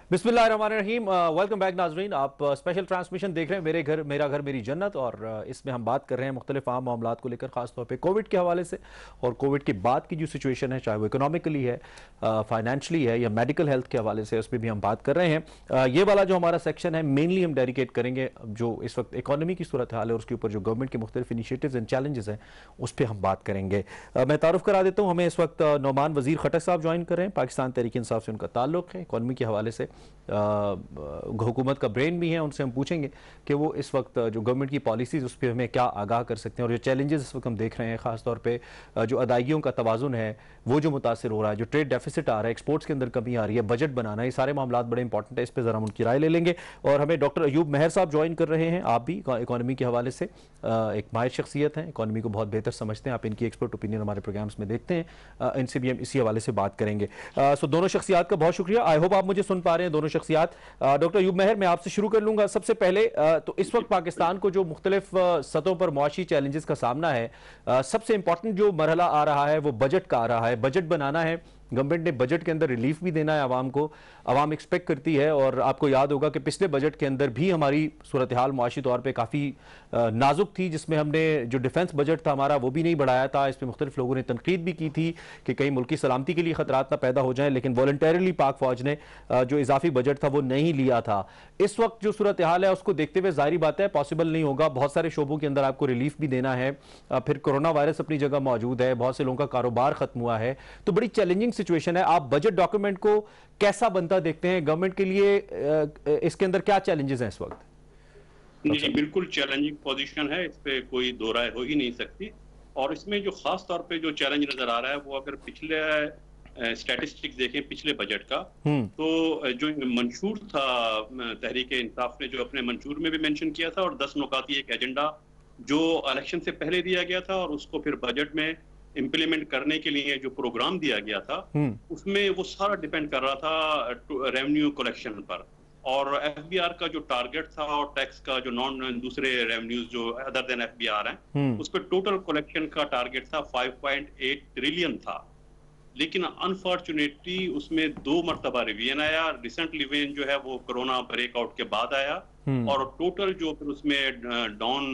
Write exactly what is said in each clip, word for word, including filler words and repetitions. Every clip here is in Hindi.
बिस्मिल्लाहिर्रहमानिर्रहीम। वेलकम बैक नाजरीन। आप स्पेशल ट्रांसमिशन देख रहे हैं मेरे घर मेरा घर मेरी जन्नत, और uh, इसमें हम बात कर रहे हैं मुख्तलिफ आम मामलात को लेकर, खासतौर पे कोविड के हवाले से और कोविड के बाद की जो सिचुएशन है, चाहे वो इकोनॉमिकली है, फाइनेंशली है या मेडिकल हेल्थ के हवाले से, उस पर भी हम बात कर रहे हैं। uh, ये वाला जो हमारा सेक्शन है मेनली हम डेडिकेट करेंगे जो इस वक्त इकोनॉमी की सूरत हाल है, उसके ऊपर जो गवर्नमेंट के मुख्तलिफ इनिशिएटिव्स एंड चैलेंजेस हैं उस पर हम बात करेंगे। uh, मैं तारुफ करा देता हूँ, हमें इस वक्त uh, नौमान वजीर खटक साहब ज्वाइन कर रहे हैं। पाकिस्तान तहरीक इंसाफ से उनका ताल्लुक है, इकोनॉमी के हवाले से हुकूमत का ब्रेन भी है। उनसे हम पूछेंगे कि वो इस वक्त जो गवर्नमेंट की पॉलिसीज़ उस पर हमें क्या आगाह कर सकते हैं, और जो चैलेंजेस इस वक्त हम देख रहे हैं, ख़ासतौर पे जो अदायगियों का तवाज़ुन है वो जो मुतासर हो रहा है, जो ट्रेड डेफिसिट आ रहा है, एक्सपोर्ट्स के अंदर कमी आ रही है, बजट बनाना, ये सारे मामला बड़े इंपॉर्टेंट है। इस पर ज़रा हम उनकी राय ले लेंगे। और हमें डॉक्टर अयूब मेहर साहब ज्वाइन कर रहे हैं। आप भी इकोनॉमी के हवाले से एक माहिर शख्सियत हैं, इकोनॉमी को बहुत बेहतर समझते हैं, आप इनकी एक्सपर्ट ओपिनियन हमारे प्रोग्राम्स में देखते हैं, इनसे भी हम इसी हवाले से बात करेंगे। सो दोनों शख्सियात का बहुत शुक्रिया। आई होप आप मुझे सुन पा रहे हैं दोनों शख्सियात। डॉक्टर अयूब मेहर, मैं आपसे शुरू कर लूंगा। सबसे पहले तो इस वक्त पाकिस्तान को जो मुख्तलिफ सतहों पर मुआशी चैलेंजेस का सामना है, सबसे इंपॉर्टेंट जो मरहला आ रहा है वो बजट का आ रहा है। बजट बनाना है, गवर्नमेंट ने बजट के अंदर रिलीफ भी देना है आवाम को, आवाम एक्सपेक्ट करती है। और आपको याद होगा कि पिछले बजट के अंदर भी हमारी सूरत हाल मुआशी तौर पे काफ़ी नाजुक थी, जिसमें हमने जो डिफेंस बजट था हमारा वो भी नहीं बढ़ाया था। इस पर मुख्तलिफ लोगों ने तनकीद भी की थी कि कहीं मुल्की सलामती के लिए खतरात ना पैदा हो जाए, लेकिन वॉलंटरीली पाक फौज ने जो इजाफी बजट था वो नहीं लिया था। इस वक्त जो सूरत हाल है उसको देखते हुए जाहिर बात है पॉसिबल नहीं होगा, बहुत सारे शोबों के अंदर आपको रिलीफ भी देना है, फिर कोरोना वायरस अपनी जगह मौजूद है, बहुत से लोगों का कारोबार खत्म हुआ है, तो बड़ी चैलेंजिंग सिचुएशन है। आप बजट डॉक्यूमेंट को कैसा बनता देखते हैं? गवर्नमेंट के लिए इसके अंदर क्या चैलेंजेस हैं इस वक्त? नहीं, बिल्कुल चैलेंजिंग पोजीशन है, इस पे कोई दो राय हो ही नहीं सकती। और इसमें जो खास तौर पे जो चैलेंज नजर आ रहा है वो अगर पिछले स्टैटिस्टिक्स देखें पिछले बजट का, तो जो मंशूर था तहरीक इंसाफ ने जो अपने मंशूर में भी मेंशन किया था, और दस नुकाती एक एजेंडा जो इलेक्शन से पहले दिया गया था और उसको फिर बजट में इम्प्लीमेंट करने के लिए जो प्रोग्राम दिया गया था उसमें वो सारा डिपेंड कर रहा था रेवेन्यू कलेक्शन पर। और एफबीआर का जो टारगेट था और टैक्स का जो नॉन दूसरे रेवेन्यूज जो अदर देन एफबीआर हैं उस पर टोटल कलेक्शन का टारगेट था पाँच पॉइंट आठ ट्रिलियन था। लेकिन अनफॉर्चुनेटली उसमें दो मरतबा रिवीजन आया। रिसेंट रिवीजन जो है वो कोरोना ब्रेकआउट के बाद आया, और टोटल जो फिर उसमें डाउन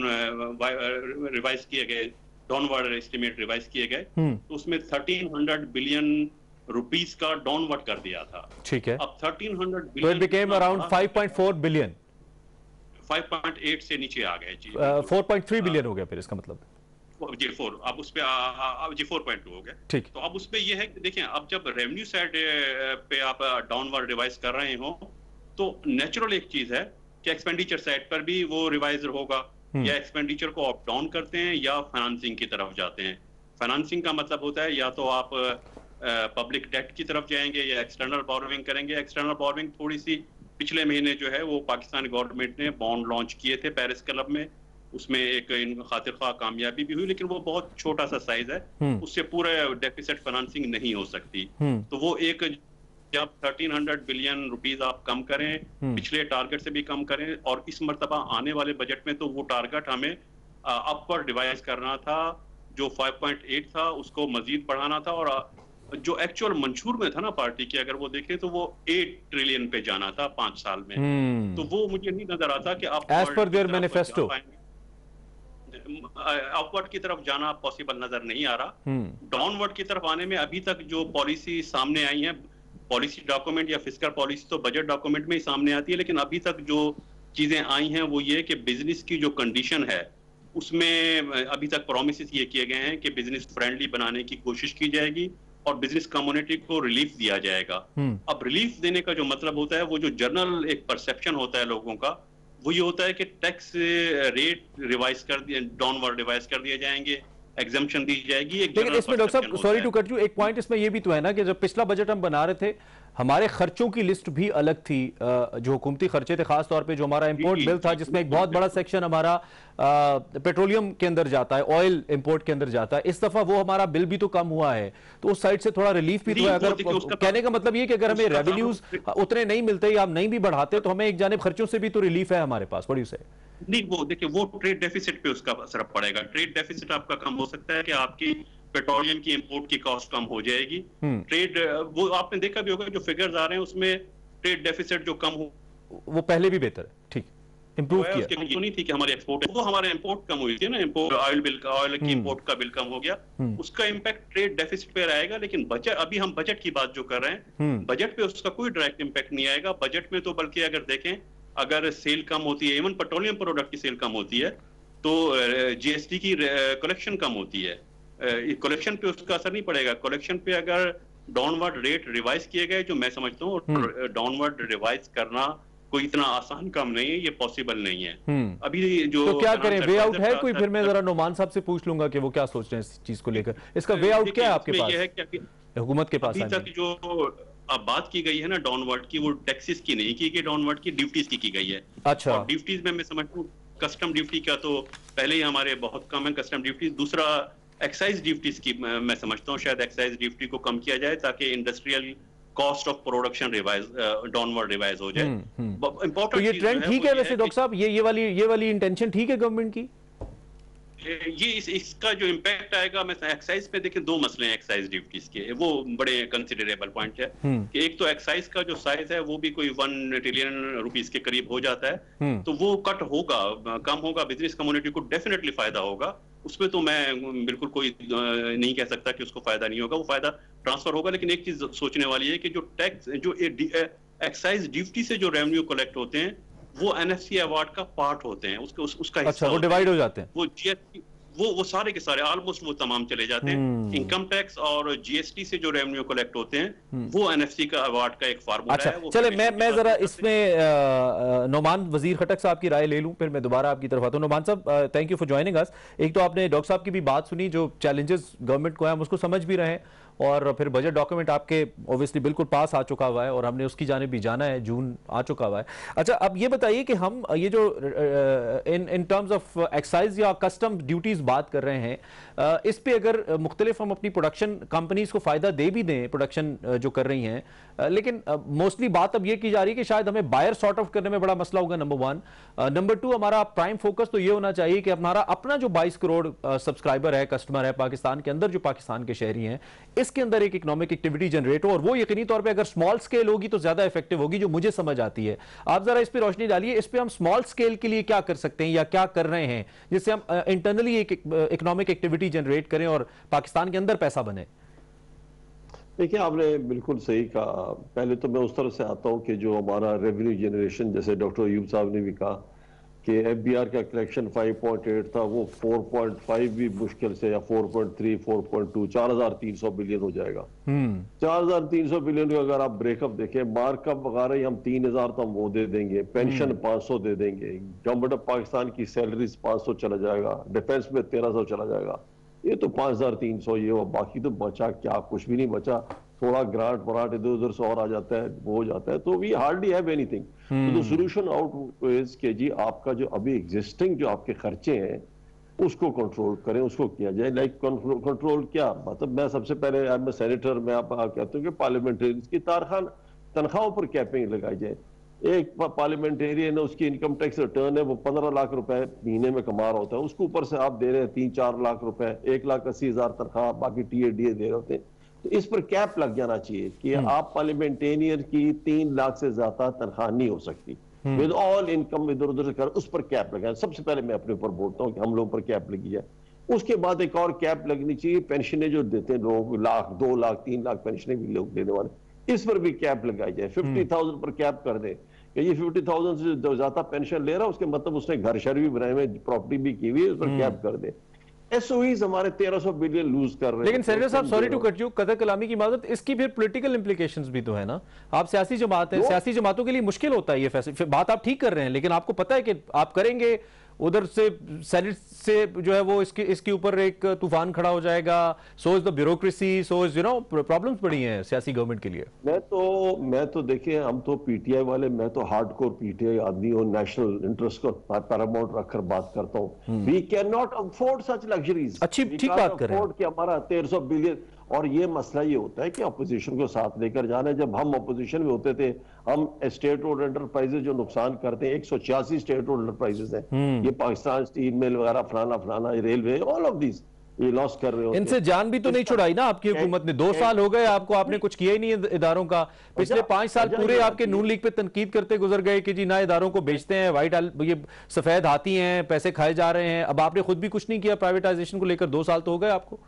रिवाइज किए गए, डाउनवर्ड एस्टिमेट रिवाइज किए गए, तो उसमें थर्टीन हंड्रेड बिलियन रुपीस का डाउनवर्ड कर दिया था। ठीक है, अब थर्टीन हंड्रेड तो billion it became around five point four billion, five point eight से नीचे आ गए जी, फोर पॉइंट थ्री बिलियन हो गया फिर इसका मतलब जी फोर, अब उस पे जी फोर पॉइंट टू हो गया। ठीक, तो अब उस पे ये है कि देखें, अब जब रेवेन्यू साइड पे आप डाउनवर्ड रिवाइज कर रहे हो तो नेचुरल एक चीज है कि एक्सपेंडिचर साइड पर भी वो रिवाइज होगा, या एक्सपेंडिचर को अप डाउन करते हैं या फाइनेंसिंग की तरफ जाते हैं। फाइनेंसिंग का मतलब होता है या तो आप पब्लिक डेट की तरफ जाएंगे या एक्सटर्नल बोरोविंग करेंगे। एक्सटर्नल बोरोविंग थोड़ी सी पिछले महीने जो है वो पाकिस्तानी गवर्नमेंट ने बॉन्ड लॉन्च किए थे पेरिस क्लब में, उसमें एक इन खातिर ख्वाह कामयाबी भी हुई, लेकिन वो बहुत छोटा सा साइज है, उससे पूरे डेफिसिट फाइनेंसिंग नहीं हो सकती। तो वो एक जब थर्टीन हंड्रेड बिलियन रुपीस आप कम करें, पिछले टारगेट से भी कम करें, और इस मर्तबा आने वाले बजट में तो वो टारगेट हमें अपवर्ड रिवाइज करना था, जो फाइव पॉइंट एट था उसको मजीद बढ़ाना था, और जो एक्चुअल मंशूर में था ना पार्टी की अगर वो देखें तो वो एट ट्रिलियन पे जाना था पांच साल में। तो वो मुझे नहीं नजर आता कि आप as per there manifesto upward की तरफ जाना पॉसिबल नजर नहीं आ रहा। डाउनवर्ड की तरफ आने में अभी तक जो पॉलिसी सामने आई है, पॉलिसी डॉक्यूमेंट या फिस्कल पॉलिसी तो बजट डॉक्यूमेंट में ही सामने आती है, लेकिन अभी तक जो चीजें आई हैं वो ये कि बिजनेस की जो कंडीशन है उसमें अभी तक प्रोमिस ये किए गए हैं कि बिजनेस फ्रेंडली बनाने की कोशिश की जाएगी और बिजनेस कम्युनिटी को रिलीफ दिया जाएगा। अब रिलीफ देने का जो मतलब होता है, वो जो जनरल एक परसेप्शन होता है लोगों का, वो ये होता है कि टैक्स रेट रिवाइज कर दिए, डाउनवर्ड रिवाइज कर दिए जाएंगे, एग्जम्पशन दी जाएगी। एक लेकिन इसमें डॉक्टर साहब सॉरी टू कट यू, एक पॉइंट इसमें ये भी तो है ना कि जब पिछला बजट हम बना रहे थे हमारे खर्चों की लिस्ट भी अलग थी, जो हुकूमती खर्चे थे, खास तौर पे जो हमारा इंपोर्ट बिल था जिसमें एक बहुत बड़ा सेक्शन हमारा पेट्रोलियम के अंदर जाता है, ऑयल इंपोर्ट के अंदर जाता है। इस दफा वो हमारा बिल भी तो कम हुआ है, तो उस साइड से थोड़ा रिलीफ भी तो है। अगर कहने का मतलब ये कि अगर हमें रेवेन्यूज उतने नहीं मिलते या हम नहीं भी बढ़ाते तो हमें एक जानिब खर्चों से भी तो रिलीफ है हमारे पास। व्हाट डू यू से? नहीं, वो देखिए वो ट्रेड डेफिसिट पे उसका असर पड़ेगा। ट्रेड डेफिसिट आपका कम हो सकता है कि आपकी पेट्रोलियम की इंपोर्ट की कॉस्ट कम हो जाएगी। ट्रेड वो आपने देखा भी होगा जो फिगर्स आ रहे हैं उसमें ट्रेड डेफिसिट जो कम हो वो पहले भी बेहतर है, ठीक, इंप्रूव किया। उसकी तो नहीं थी कि हमारे एक्सपोर्ट वो हमारे इंपोर्ट कम हुई थी ना, इंपोर्ट ऑयल बिल का, ऑयल की इंपोर्ट का बिल कम हो गया, उसका इम्पैक्ट ट्रेड डेफिसिट पे रहेगा। लेकिन बजट, अभी हम बजट की बात जो कर रहे हैं, बजट पे उसका कोई डायरेक्ट इम्पैक्ट नहीं आएगा। बजट में तो बल्कि अगर देखें, अगर सेल कम होती है, इवन पेट्रोलियम प्रोडक्ट की सेल कम होती है, तो जीएसटी की कलेक्शन कम होती है, कलेक्शन पे उसका असर नहीं पड़ेगा। कलेक्शन पे अगर डाउनवर्ड रेट रिवाइज किए गए, जो मैं समझता हूँ डाउनवर्ड रिवाइज करना कोई इतना आसान काम नहीं है, ये पॉसिबल नहीं है अभी। जो तो क्या करें, वे आउट है कोई? फिर मैं जरा नोमान साहब से पूछ लूंगा कि वो क्या सोच रहे हैं इस चीज को लेकर। इसका वे आउट क्या है आपके पास? ये है कि हुकूमत के पास अभी तक जो अब बात की गई है ना डाउनवर्ड की, वो टैक्सेस की नहीं की गई, डाउनवर्ड की ड्यूटीज की की गई है। अच्छा, और ड्यूटीज में मैं समझता हूँ कस्टम ड्यूटी का तो पहले ही हमारे बहुत कम है कस्टम ड्यूटी। दूसरा एक्साइज ड्यूटीज की मैं समझता हूँ शायद एक्साइज ड्यूटी को कम किया जाए ताकि industrial cost of production revise, downward revise हो जाए। इंपॉर्टेंट तो ये ट्रेंड ठीक है वैसे डॉक्टर साहब, ये ये वाली ये वाली इंटेंशन ठीक है गवर्नमेंट की? ये इस, इसका जो इम्पैक्ट आएगा, मैं एक्साइज पे देखें, दो मसले हैं एक्साइज ड्यूटीज के, वो बड़े कंसिडरेबल पॉइंट है कि एक तो एक्साइज का जो साइज है वो भी कोई वन ट्रिलियन रुपीस के करीब हो जाता है, तो वो कट होगा, कम होगा, बिजनेस कम्युनिटी को डेफिनेटली फायदा होगा। उसमें तो मैं बिल्कुल कोई नहीं कह सकता कि उसको फायदा नहीं होगा, वो फायदा ट्रांसफर होगा। लेकिन एक चीज सोचने वाली है कि जो टैक्स, जो एक्साइज ड्यूटी से जो रेवेन्यू कलेक्ट होते हैं, वो एनएफसी अवार्ड का पार्ट होते हैं, उसके उस, उसका अच्छा, वो डिवाइड हो जाते हैं, वो जीएसटी, वो वो सारे के सारे ऑलमोस्ट वो तमाम चले जाते हैं। इनकम टैक्स और जीएसटी से जो रेवेन्यू कलेक्ट होते हैं, वो एनएफसी का अवार्ड का एक फार्मूला अच्छा, है। वो चले मैं मैं जरा इसमें नोमान वजीर खटक साहब की राय ले लूं, फिर मैं दोबारा आपकी तरफ आता हूं। नोमान साहब, thank you for joining us. एक तो आपने डॉक्टर साहब की भी बात सुनी, जो चैलेंजेस गवर्नमेंट को है हम उसको समझ भी रहे हैं, और फिर बजट डॉक्यूमेंट आपके ऑब्वियसली बिल्कुल पास आ चुका हुआ है और हमने उसकी जानिब भी जाना है, जून आ चुका हुआ है। अच्छा, अब ये बताइए कि हम ये जो in in terms of excise या कस्टम ड्यूटीज बात कर रहे हैं, इस पे अगर मुख्तलिफ हम अपनी प्रोडक्शन कंपनीज को फायदा दे भी दें, प्रोडक्शन जो कर रही हैं, लेकिन मोस्टली बात अब ये की जा रही है कि शायद हमें बायर सॉर्ट आउट करने में बड़ा मसला होगा, नंबर वन। नंबर टू, हमारा प्राइम फोकस तो ये होना चाहिए कि हमारा अपना जो बाईस करोड़ सब्सक्राइबर है, कस्टमर है पाकिस्तान के अंदर, जो पाकिस्तान के शहरी हैं, इसके अंदर एक इकोनॉमिक एक्टिविटी जनरेट हो, और वो यकीनी तौर पे अगर स्मॉल स्केल होगी तो ज्यादा इफेक्टिव होगी, जो मुझे समझ आती है। आप जरा इस पे रोशनी डालिए, इस पे हम स्मॉल स्केल के लिए क्या कर सकते हैं या क्या कर रहे हैं जिससे हम इंटरनली एक इकोनॉमिक एक्टिविटी जनरेट करें और पाकिस्तान के अंदर पैसा बने। देखिए, आपने बिल्कुल सही कहा। पहले तो मैं उस तरफ से आता हूं कि जो हमारा रेवेन्यू जनरेशन, जैसे डॉक्टर अयूब साहब ने भी कहा कि एफबीआर का कलेक्शन पाँच पॉइंट आठ था, वो चार पॉइंट पाँच भी मुश्किल से, या चार पॉइंट तीन, चार पॉइंट दो, चार हज़ार तीन सौ बिलियन हो जाएगा। चार हज़ार तीन सौ बिलियन का अगर आप ब्रेकअप देखें, मार्कअप वगैरह हम तीन हजार तो हम वो दे देंगे, पेंशन पाँच सौ दे देंगे, गवर्नमेंट ऑफ पाकिस्तान की सैलरीज पाँच सौ चला जाएगा, डिफेंस में तेरह सौ चला जाएगा, ये तो पाँच हजार तीन सौ ये, और बाकी तो बचा क्या, कुछ भी नहीं बचा। थोड़ा ग्रांट वरांट इधर उधर से और आ जाता है, वो हो जाता है, तो वी हार्डली हैव एनीथिंग। तो सोल्यूशन आउट इज के जी आपका जो अभी एग्जिस्टिंग जो आपके खर्चे हैं उसको कंट्रोल करें, उसको किया जाए। लाइक कंट्रोल क्या मतलब, मैं सबसे पहले आई एम सेनेटर, मैं आप कहता हूँ कि पार्लियामेंटेरियन की तारखान तनख्वाहों पर कैपिंग लगाई जाए। एक पार्लियामेंटेरियन है, उसकी इनकम टैक्स रिटर्न है, वो पंद्रह लाख रुपए महीने में कमा रहा होता है, उसके ऊपर से आप दे रहे हैं तीन चार लाख रुपए, एक लाख अस्सी हजार तनख्वाह, बाकी टी ए डी ए दे रहे होते हैं। तो इस पर कैप लग जाना चाहिए कि आप पार्लियामेंटेरियन की तीन लाख से ज्यादा तनख्वाह नहीं हो सकती, विद ऑल इनकम इधर उधर से कर, उस पर कैप लगाए। सबसे पहले मैं अपने ऊपर बोलता हूँ कि हम लोगों पर कैप लगी जाए। उसके बाद एक और कैप लगनी चाहिए, पेंशनें जो देते हैं लोग, लाख दो लाख तीन लाख पेंशनें भी लोग देने वाले, इस पर भी कैप लगाई जाए। फिफ्टी थाउजेंड पर कैप कर दे कि ये फिफ्टी थाउजेंड से ज्यादा पेंशन ले रहा है, उसके मतलब उसने घर शर भी बनाए हुए, प्रॉपर्टी भी की हुई है, उस पर कैप कर दे। एसओईज हमारे तेरह सौ बिलियन लूज कर रहे हैं। लेकिन सेनेटर साहब, सॉरी टू कट यू, कदर कलामी की माजरत, इसकी फिर पॉलिटिकल इंप्लीकेशंस भी तो है ना। आप सियासी जमात है, सियासी जमातों के लिए मुश्किल होता है ये फैसला। बात आप ठीक कर रहे हैं, लेकिन आपको पता है कि आप करेंगे, उधर से सेनेट से जो है वो इसके इसके ऊपर एक तूफान खड़ा हो जाएगा। So is the bureaucracy, so is you know problems बड़ी हैं सियासी गवर्नमेंट के लिए। मैं तो मैं तो देखिए, हम तो पीटीआई वाले, मैं तो हार्डकोर पीटीआई आदमी और नेशनल इंटरेस्ट को पैरामाउंट रखकर बात करता हूँ। We can not afford such luxuries. अच्छी ठीक बात कर रहे हैं कि हमारा तेरह सौ बिलियन, और ये मसला ये होता है कि अपोजिशन को साथ लेकर जाना है। जब हम अपोजिशन में होते थे, हम स्टेट रोड एंटरप्राइजेज जो नुकसान करते हैं, एक सौ छियासी स्टेट रोड एंटरप्राइजेज हैं, ये पाकिस्तान स्टील मिल वगैरह, फलाना फलाना, रेलवे, ऑल ऑफ दिस, ये लॉस कर रहे होते। इनसे जान भी तो नहीं छुड़ाई ना आपकी हुकूमत ने। दो साल हो गए आपको, आपने कुछ किया ही नहीं इदारों का। पिछले पांच साल पूरे आपके नून लीग पे तनकीद करते गुजर गए कि जी ना इदारों को बेचते हैं, व्हाइट ये सफेद हाथी हैं, पैसे खाए जा रहे हैं। अब आपने खुद भी कुछ नहीं किया प्राइवेटाइजेशन को लेकर, दो साल तो हो गए आपको।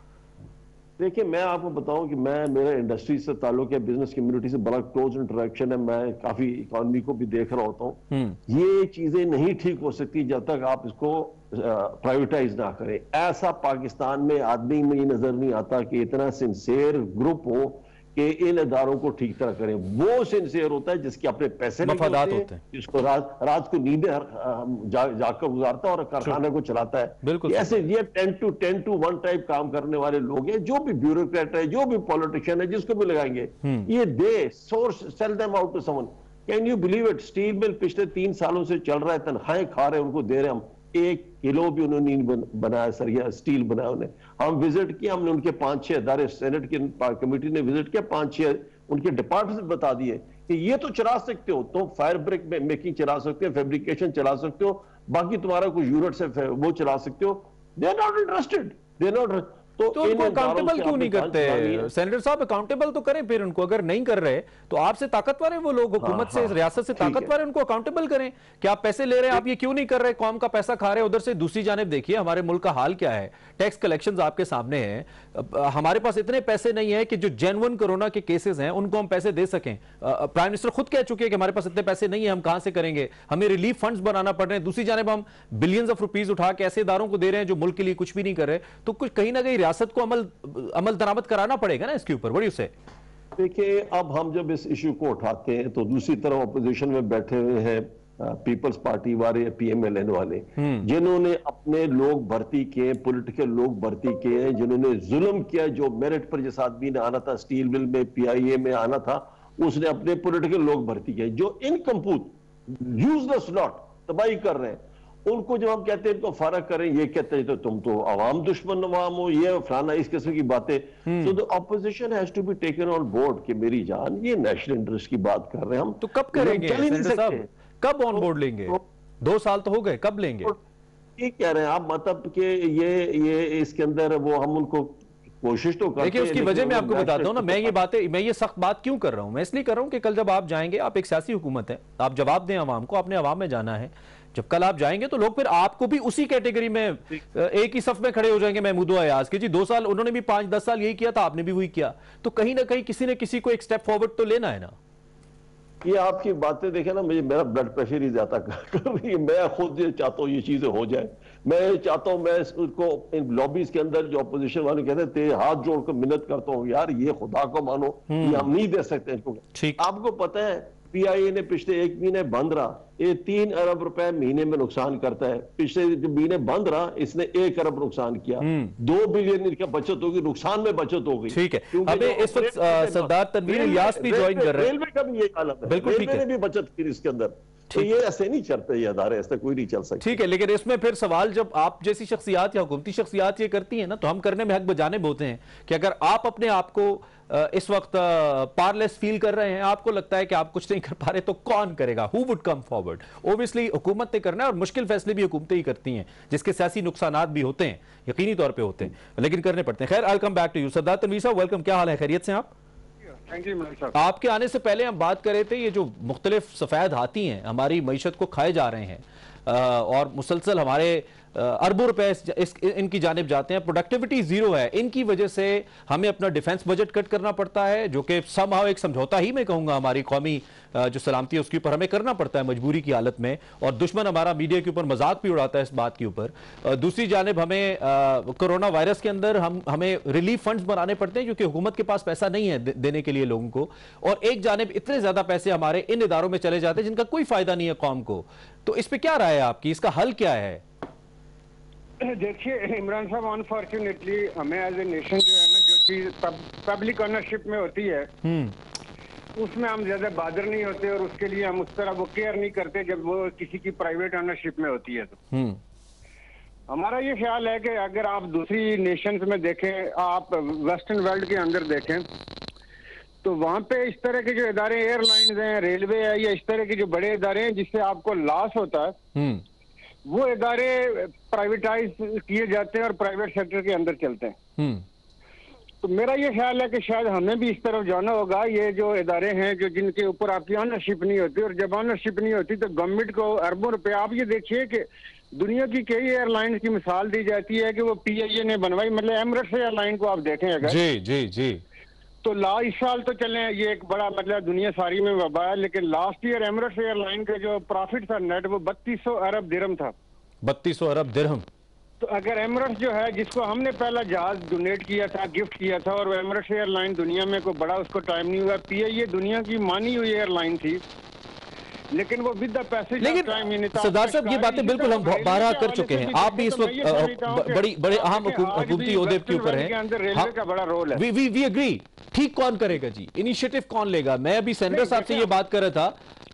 देखिए, मैं आपको बताऊं कि मैं मेरा इंडस्ट्री से ताल्लुक है, बिजनेस कम्युनिटी से बड़ा क्लोज इंटरेक्शन है, मैं काफी इकोनॉमी को भी देख रहा होता हूं। ये चीजें नहीं ठीक हो सकती जब तक आप इसको प्राइवेटाइज ना करें। ऐसा पाकिस्तान में आदमी में नजर नहीं आता कि इतना सिंसियर ग्रुप हो कि इन इदारों को ठीक तरह करें। वो सिंसियर होता है जिसके अपने पैसे मफादात होते हैं, जिसको रात रात को नींदें जाकर जा गुजारता है और कारखाने को चलाता है। बिल्कुल ऐसे ये ten two ten two one type काम करने वाले लोग हैं, जो भी ब्यूरोक्रेट है, जो भी पॉलिटिशियन है, जिसको भी लगाएंगे ये they source sell them out to someone. Can you believe it? Steel mill पिछले तीन सालों से चल रहा है, तनख्वाहें खा रहे हैं, उनको दे रहे हैं हम। एक किलो भी उन्होंने नहीं बनाया सर, या स्टील बनाया उन्हें। हम विजिट किया, हमने उनके पांच छह अदारे, सेनेट की कमेटी ने विजिट किया, पांच छह उनके डिपार्टमेंट बता दिए कि ये तो चला सकते हो, तो फायर ब्रिक में मेकिंग चला सकते हो, फैब्रिकेशन चला सकते हो, बाकी तुम्हारा कुछ यूनिट से वो चला सकते हो। They are not interested, they are not. तो, तो उनको अकाउंटेबल क्यों नहीं करते? सेनेटर साहब अकाउंटेबल तो करें फिर उनको। अगर नहीं कर रहे तो आपसे ताकतवर है वो लोग, हुकूमत हाँ, से हाँ, रियासत से ताकतवर है, उनको अकाउंटेबल करें कि आप पैसे ले रहे हैं, आप ये क्यों नहीं कर रहे, कौम का पैसा खा रहे हैं। उधर से दूसरी जानिब देखिए हमारे मुल्क का हाल क्या है, टैक्स कलेक्शंस आपके सामने हैं। हमारे पास इतने पैसे नहीं है कि जो जेन्युइन कोरोना के केसेस हैं उनको हम पैसे दे सकें। प्राइम मिनिस्टर खुद कह चुके हैं कि हमारे पास इतने पैसे नहीं है, हम कहां से करेंगे, हमें रिलीफ फंड्स बनाना पड़ रहे हैं। दूसरी जानिब हम बिलियंस ऑफ रुपीज उठा के ऐसे इदारों को दे रहे हैं जो मुल्क के लिए कुछ भी नहीं कर रहे। तो कुछ कहीं ना कहीं रियासत को अमल अमल दरामद कराना पड़ेगा ना इसके ऊपर। बड़ी उसे देखिए, अब हम जब इस इशू को उठाते हैं तो दूसरी तरफ अपोजिशन में बैठे हुए हैं पीपल्स पार्टी वाले, पीएमएलएन वाले, जिन्होंने अपने लोग भर्ती किए, पॉलिटिकल लोग भर्ती किए हैं, जिन्होंने जुल्म किया। जो मेरिट पर जिस आदमी ने आना था, स्टील मिल में, पीआईए में आना था, उसने अपने पॉलिटिकल लोग भर्ती किए जो इनकम्प्लीट, यूजलेस लॉट, तबाही कर रहे हैं। उनको जब हम कहते हैं इनको फर्क करें, ये कहते हैं तो तुम तो आवाम दुश्मन अवाम हो, ये फलाना, इस किस्म की बातें। So the opposition has to be taken on board कि मेरी जान, ये नेशनल इंटरेस्ट की बात कर रहे हैं हम। तो कब करेंगे? चल ही नहीं सकते। कब ऑन बोर्ड लेंगे? दो साल तो हो गए, कब लेंगे? ये कह रहे हैं आप, मतलब कि ये ये इसके अंदर वो हम उनको कोशिश तो करते हैं। देखिए उसकी वजह मैं आपको बताता हूं ना, मैं ये बातें, मैं ये सख्त बात क्यों कर रहा हूं, मैं इसलिए कर रहा हूं कि कल जब आप जाएंगे, आप एक सियासी हुकूमत है, आप जवाब दें अवाम को, आपने अवाम में जाना है। जब कल आप जाएंगे तो लोग फिर आपको भी उसी कैटेगरी में एक ही सफ में खड़े हो जाएंगे महमूद अयाज के। जी दो साल उन्होंने भी पांच दस साल यही किया था, आपने भी वही किया। तो कहीं ना कहीं किसी ने किसी को एक स्टेप फॉरवर्ड तो लेना है ना। ये आपकी बातें देखे ना, मुझे मेरा ब्लड प्रेशर ही ज्यादा कर रही है। मैं खुद ये चाहता हूँ ये चीजें हो जाए। मैं चाहता हूँ, मैं उसको इन लॉबीज के अंदर जो अपोजिशन वाले कहते हैं, तेरे हाथ जोड़कर मिन्नत करता हूँ, यार ये खुदा को मानो, ये हम नहीं दे सकते इनको। आपको पता है पीआईए ने पिछले एक महीने बंद रहा, ये तीन अरब रुपए महीने में नुकसान करता है। पिछले महीने बंद रहा, इसने एक अरब नुकसान किया, दो बिलियन इनका बचत होगी, नुकसान में बचत हो गई। ठीक है, अबे इस वक्त सरदार तनवीर इलियास भी ज्वाइन कर रहे हैं। रेलवे का भी ये हालत है, बिल्कुल ठीक है, रेलवे ने भी बचत की इसके अंदर। तो ये ऐसे नहीं चलते, ये अदारे ऐसे कोई नहीं चल सकते। ठीक है, लेकिन इसमें फिर सवाल, जब आप जैसी शख्सियात या हुकूमती शख्सियात ये करती हैं ना, तो हम करने में हक बजानिब होते हैं कि अगर आप अपने आप को इस वक्त पावरलेस फील कर रहे हैं, आपको लगता है कि आप कुछ नहीं कर पा रहे, तो कौन करेगा? Who would come forward? Obviously हुकूमत ने करना है, और मुश्किल फैसले भी हुकूमतें ही करती हैं, जिसके सियासी नुकसानात भी होते हैं, यकीनी तौर पे होते हैं, लेकिन करने पड़ते हैं। खैर, I will come back to you. Sardar Tanveer साहब, वेलकम, क्या हाल है, खैरियत से आप? आपके आने से पहले हम बात कर रहे थे, ये जो मुख्तलिफ सफेद हाथी हैं हमारी मईशत को खाए जा रहे हैं, और मुसलसल हमारे अरबों रुपए इस, इनकी जानिब जाते हैं, प्रोडक्टिविटी जीरो है, इनकी वजह से हमें अपना डिफेंस बजट कट करना पड़ता है, जो कि समहाउ एक समझौता ही मैं कहूंगा हमारी कौमी जो सलामती है उसके ऊपर हमें करना पड़ता है मजबूरी की हालत में, और दुश्मन हमारा मीडिया के ऊपर मजाक भी उड़ाता है इस बात के ऊपर। दूसरी जानिब हमें कोरोना वायरस के अंदर हम हमें रिलीफ फंड्स बनाने पड़ते हैं क्योंकि हुकूमत के पास पैसा नहीं है दे, देने के लिए लोगों को, और एक जानिब इतने ज्यादा पैसे हमारे इन इदारों में चले जाते हैं जिनका कोई फायदा नहीं है कौम को। तो इस पर क्या राय है आपकी, इसका हल क्या है? देखिए इमरान साहब, अनफॉर्चुनेटली हमें एज ए नेशन जो है ना, जो चीज पब्लिक ऑनरशिप में होती है उसमें हम ज्यादा बहादुर नहीं होते, और उसके लिए हम उस तरह वो केयर नहीं करते जब वो किसी की प्राइवेट ऑनरशिप में होती है। तो हमारा ये ख्याल है कि अगर आप दूसरी नेशंस में देखें, आप वेस्टर्न वर्ल्ड के अंदर देखें, तो वहां पे इस तरह के जो इदारे, एयरलाइंस हैं, रेलवे है, या इस तरह के जो बड़े इदारे हैं जिससे आपको लॉस होता है, वो इदारे प्राइवेटाइज किए जाते हैं और प्राइवेट सेक्टर के अंदर चलते हैं। तो मेरा ये ख्याल है कि शायद हमें भी इस तरफ जाना होगा। ये जो इदारे हैं जो जिनके ऊपर आपकी ऑनरशिप नहीं होती, और जब ऑनरशिप नहीं होती तो गवर्नमेंट को अरबों रुपए, आप ये देखिए कि दुनिया की कई एयरलाइंस की मिसाल दी जाती है कि वो पीआईए ने बनवाई, मतलब एमिरेट्स एयरलाइन को आप देखें अगर, जी जी जी, तो ला इस साल तो चले, ये एक बड़ा मतलब दुनिया सारी में वबा है, लेकिन लास्ट ईयर एमिरेट्स एयरलाइन का जो प्रॉफिट था नेट वो बत्तीस सौ अरब दिरहम था। बत्तीस सौ अरब दिरहम। तो अगर एमिरेट्स जो है, जिसको हमने पहला जहाज डोनेट किया था, गिफ्ट किया था, और वो एमिरेट्स एयरलाइन दुनिया में कोई बड़ा उसको टाइम नहीं हुआ, पीआईए दुनिया की मानी हुई एयरलाइन थी, लेकिन वो विद द पैसेज लेकिन सरदार साहब ये बातें बिल्कुल हम बारह कर चुके हैं, आप भी इस वक्त बड़ी बड़े अहम हुकूमती ओहदे के ऊपर हैं, रेलवे का बड़ा रोल है। We we we agree. ठीक कौन करेगा जी, इनिशिएटिव कौन लेगा? मैं अभी सेनेटर साहब से ये बात कर रहा था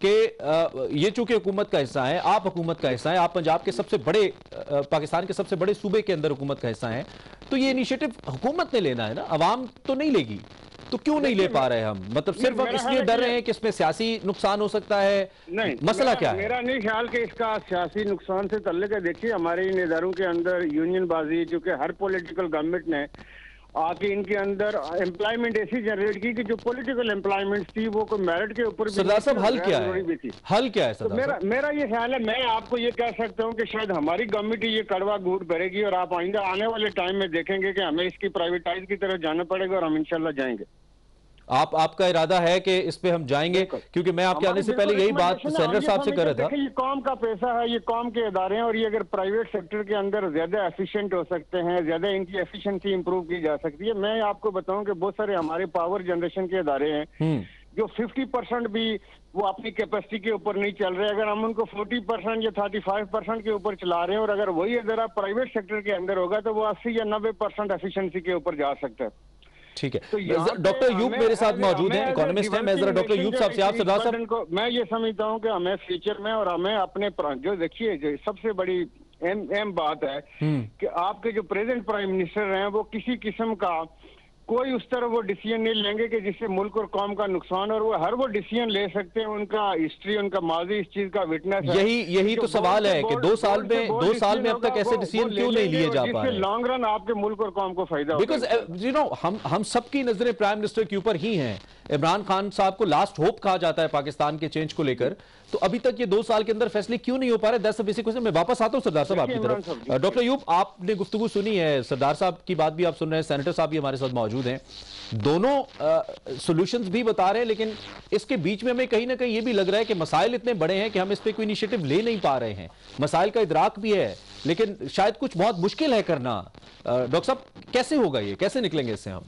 कि ये चूंकि हुकूमत का हिस्सा है, आप हुकूमत का हिस्सा है, आप पंजाब के सबसे बड़े, पाकिस्तान के सबसे बड़े सूबे के अंदर हुकूमत का हिस्सा है, तो ये इनिशिएटिव हुकूमत ने लेना है ना, अवाम तो नहीं लेगी। तो क्यों नहीं ले पा रहे हम? मतलब सिर्फ हम इसलिए डर रहे हैं कि इसमें सियासी नुकसान हो सकता है? नहीं, मसला क्या है? मेरा नहीं ख्याल कि इसका सियासी नुकसान से तल्लुक है। देखिए हमारे इन इदारों के अंदर यूनियन बाजी, चूंकि हर पॉलिटिकल गवर्नमेंट ने आके इनके अंदर एम्प्लॉयमेंट ऐसी जनरेट की कि जो पॉलिटिकल एम्प्लॉयमेंट थी वो कोई मेरिट के ऊपर भी, सरदार साहब हल क्या है? हल क्या है तो मेरा मेरा ये ख्याल है, मैं आपको ये कह सकता हूँ कि शायद हमारी गवर्नमेंट ये कड़वा घूट भरेगी और आप आइंदा आने वाले टाइम में देखेंगे कि हमें इसकी प्राइवेटाइज की तरफ जाना पड़ेगा और हम इंशाल्लाह जाएंगे। आप आपका इरादा है कि इस पे हम जाएंगे? क्योंकि मैं आपके आने से पहले यही बात सेनेटर साहब से कर रहा था। ये कौम का पैसा है, ये कौम के इदारे हैं, और ये अगर प्राइवेट सेक्टर के अंदर ज्यादा एफिशिएंट हो सकते हैं, ज्यादा इनकी एफिशिएंसी इंप्रूव की जा सकती है। मैं आपको बताऊं कि बहुत सारे हमारे पावर जनरेशन के इदारे हैं जो फिफ्टी परसेंट भी वो अपनी कैपेसिटी के ऊपर नहीं चल रहे। अगर हम उनको फोर्टी परसेंट या थर्टी फाइव परसेंट के ऊपर चला रहे हैं, और अगर वही इदारा प्राइवेट सेक्टर के अंदर होगा तो वो अस्सी या नब्बे परसेंट एफिशिएंसी के ऊपर जा सकता है। ठीक है, तो डॉक्टर यूब मेरे साथ मौजूद हैं, इकोनॉमिस्ट हैं। मैं जरा डॉक्टर यूब साहब से, आप सरदार साहब को मैं ये समझता हूं कि हमें फ्यूचर में और हमें अपने जो देखिए जो सबसे बड़ी अहम अहम बात है कि आपके जो प्रेजेंट प्राइम मिनिस्टर हैं वो किसी किस्म का कोई उस तरह वो डिसीजन नहीं लेंगे कि जिससे मुल्क और कौम का नुकसान, और वो हर वो डिसीजन ले सकते हैं। उनका हिस्ट्री, उनका माजी इस चीज का विटनेस है। यही यही तो सवाल है कि दो साल में दो साल में अब तक ऐसे डिसीजन क्यों नहीं लिए जा पा रहे? लॉन्ग रन आपके मुल्क और कौम को फायदा, बिकॉज यू नो हम हम सबकी नजरें प्राइम मिनिस्टर के ऊपर ही हैं। इमरान खान साहब को लास्ट होप कहा जाता है पाकिस्तान के चेंज को लेकर, तो अभी तक ये दो साल के अंदर फैसले क्यों नहीं हो पा रहे? That's the basic question. मैं वापस आता हूं सरदार साहब आपकी तरफ। डॉक्टर यूब, आपने गुफ्तगू सुनी है, सरदार साहब की बात भी आप सुन रहे हैं, सेनेटर साहब भी हमारे साथ मौजूद हैं, दोनों सॉल्यूशंस भी बता रहे हैं, लेकिन इसके बीच में हमें कहीं ना कहीं ये भी लग रहा है कि मसाइल इतने बड़े हैं कि हम इस पे कोई इनिशिएटिव ले नहीं पा रहे हैं। मसाइल का इदराक भी है, लेकिन शायद कुछ बहुत मुश्किल है करना। डॉक्टर साहब कैसे होगा ये, कैसे निकलेंगे इससे हम?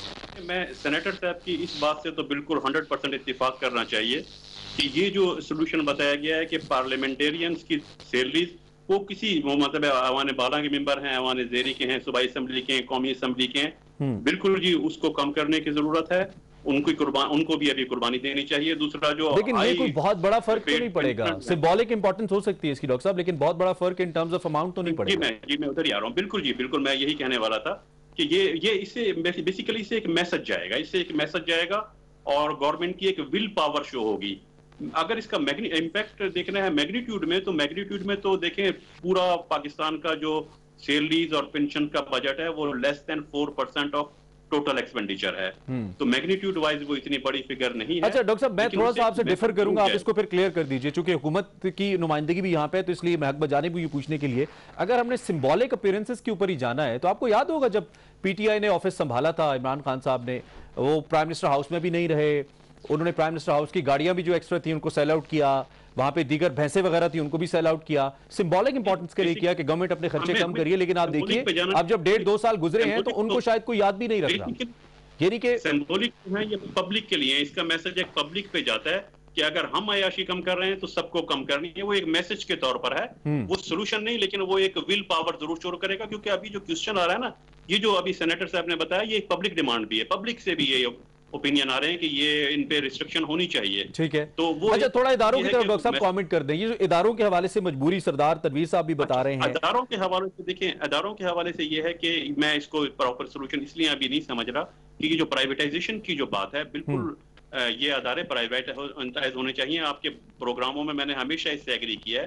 मैं सेनेटर साहब की इस बात से तो बिल्कुल हंड्रेड परसेंट इत्तेफाक करना चाहिए कि ये जो सोल्यूशन बताया गया है कि पार्लियामेंटेरियंस की सैलरीज वो किसी वो मतलब अवान बाला के मेंबर हैं, अवान ज़ेरी के हैं, सूबाई असम्बली के हैं, कौमी असम्बली के हैं, बिल्कुल जी उसको कम करने की जरूरत है। उनको कुर्बान उनको भी अभी कुर्बानी देनी चाहिए। दूसरा जो लेकिन ये कोई बहुत बड़ा फर्क तो नहीं पड़ेगा, सिंबॉलिक इंपॉर्टेंस हो सकती है इसकी डॉक्टर साहब, लेकिन बहुत बड़ा फर्क इन टर्म्स ऑफ अमाउंट तो नहीं पड़ेगा। जी मैं जी मैं उधर ही आ रहा हूँ। बिल्कुल जी बिल्कुल, मैं यही कहने वाला था कि ये ये इससे बेसिकली इससे एक मैसेज जाएगा, इससे एक मैसेज जाएगा और गवर्नमेंट की एक विल पावर शो होगी। अगर इसका इम्पैक्ट देखना है मैग्नीट्यूड में, तो मैग्नीट्यूड में तो देखें पूरा पाकिस्तान का जो सैलरीज और पेंशन का बजट है वो less than four percent of total expenditure है, तो मैग्नीट्यूड वाइज वो इतनी बड़ी फिगर नहीं है। अच्छा डॉक्टर साहब, मैं थोड़ा सा आपसे डिफर करूंगा, आप इसको फिर क्लियर कर दीजिए, चूंकि हुकूमत की नुमाइंदगी भी यहाँ पे है, तो इसलिए मैं हक बजाने भी पूछने के लिए, अगर हमने सिंबॉलिक अपीयरेंसेस के ऊपर ही जाना है, तो आपको याद होगा जब पीटीआई ने ऑफिस संभाला था, इमरान खान साहब ने, वो प्राइम मिनिस्टर हाउस में भी नहीं रहे, उन्होंने प्राइम मिनिस्टर हाउस की गाड़ियां भी जो एक्स्ट्रा थी उनको सेल आउट किया, वहां पे दीगर भैंसे वगैरह थी उनको भी सेल आउट किया, सिंबॉलिक इंपॉर्टेंस के लिए किया कि गवर्नमेंट अपने खर्चे कम करिए। लेकिन आप देखिए अब जब डेढ़ दो साल गुजरे हैं तो उनको शायद कोई याद भी नहीं रख रहा। यानी कि सिंबॉलिक है ये पब्लिक के लिए, इसका मैसेज एक पब्लिक पे जाता है कि अगर हम अयाशी कम कर रहे हैं तो सबको कम करनी है। वो एक मैसेज के तौर पर है, वो सोल्यूशन नहीं, लेकिन वो एक विल पावर जरूर शो करेगा। क्योंकि अभी जो क्वेश्चन आ रहा है ना, ये जो अभी सेनेटर साहब ने बताया, ये एक पब्लिक डिमांड भी है, पब्लिक से भी ये ओपिनियन आ रहे हैं कि ये इन पे रिस्ट्रिक्शन होनी चाहिए। ठीक है, तो वो अच्छा थोड़ा इदारों की तरफ डॉक्टर साहब कमेंट कर दें। ये जो इदारों के हवाले से मजबूरी सरदार तनवीर साहब भी बता रहे हैं, इदारों के हवाले से देखें, इदारों के हवाले से ये है कि मैं इसको प्रॉपर सोल्यूशन इसलिए अभी नहीं समझ रहा कि ये जो प्राइवेटाइजेशन की जो बात है, बिल्कुल ये अदारे प्राइवेटाइज होने चाहिए। आपके प्रोग्रामों में मैंने हमेशा इससे एग्री किया है